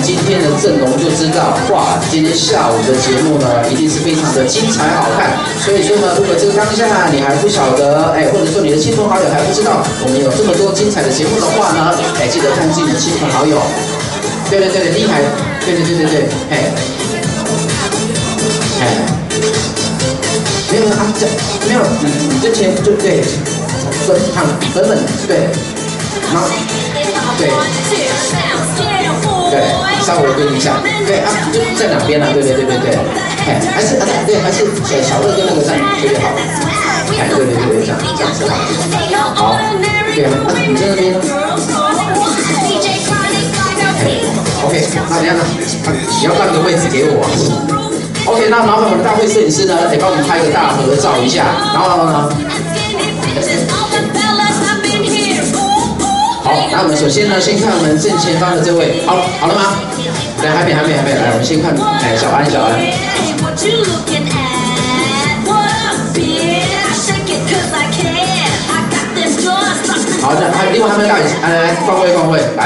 今天的阵容就知道，哇，今天下午的节目呢，一定是非常的精彩好看。所以说呢，如果这个当下你还不晓得，或者说你的亲朋好友还不知道我们有这么多精彩的节目的话呢，记得通知你的亲朋好友。对，厉害，对，没有啊，没有，你之前就对，粉，对，然后对，稍微跟一下，对啊，就在哪边啊？对，还是小乐跟那个站对好，对，这样子好，对啊，你在那边呢？OK， 那怎样呢？你要让个位置给我。OK， 那麻烦我们大会摄影师呢，得帮我们拍个大合照一下。然后呢？好，那我们首先呢，先看我们正前方的这位，好了吗？对，还没，来，我们先看，小安。好的，还有另外他们大姐，来，换位，来。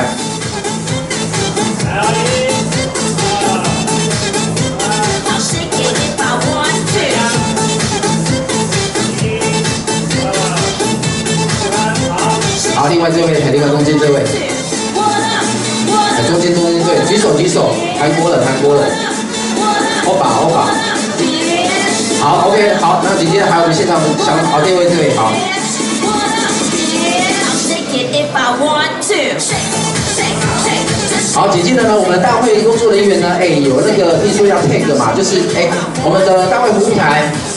好，另外这位，另外中间这位，中间对，举手，弹锅了，欧巴，好 ，OK， 好，那紧接着还有我们现场好，这位，好。好，紧接着呢，我们大会工作人员呢，有那个听说要 tag 嘛，就是我们的大会服务台